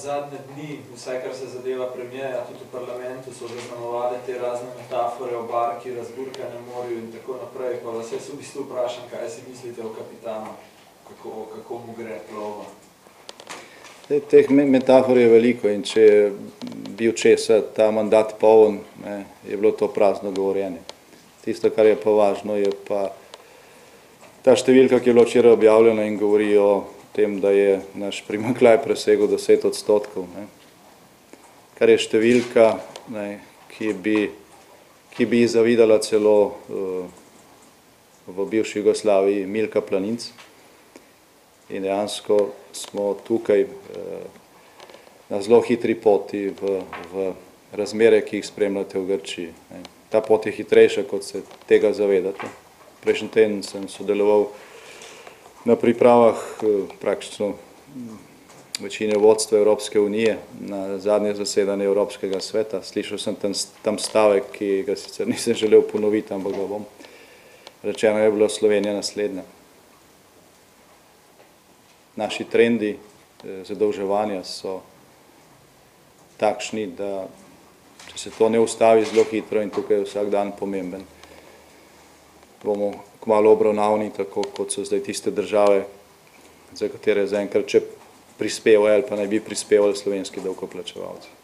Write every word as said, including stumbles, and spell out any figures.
Zadnje dni, vsaj kar se zadeva premijeja, tudi v parlamentu so zaznamovali te razne metafore o barki, razburkanem morju in tako naprej, pa vas jaz v bistvu vprašam, kaj si mislite o kapitanu, kako, kako mu gre plova. Teh metafor je veliko in če je bil česa ta mandat poln, ne, je bilo to prazno govorjenje. Tisto, kar je pa važno, je pa ta številka, ki je bila včeraj objavljena in govori o tem, da je naš primanjkljaj presegel deset odstotkov, ne, kar je številka, ne, ki bi, ki bi zavidala celo uh, v bivši Jugoslaviji Milka Planinc. In dejansko smo tukaj uh, na zelo hitri poti v, v razmere, ki jih spremljate v Grčiji. Ne. Ta pot je hitrejša, kot se tega zavedate. Prejšnji teden sem sodeloval na pripravah praktično večine vodstva Evropske unije na zadnje zasedanje Evropskega sveta. Slišal sem tam, tam stavek, ki ga sicer nisem želel ponoviti, ampak ga bom. Rečeno je bilo Slovenija naslednja. Naši trendi zadolževanja so takšni, da če se to ne ustavi zelo hitro in tukaj je vsak dan pomemben, bomo kmalu obravnavni, tako kot so zdaj tiste države, za katere zaenkrat če prispevajo ali pa naj bi prispevali slovenski davkoplačevalci.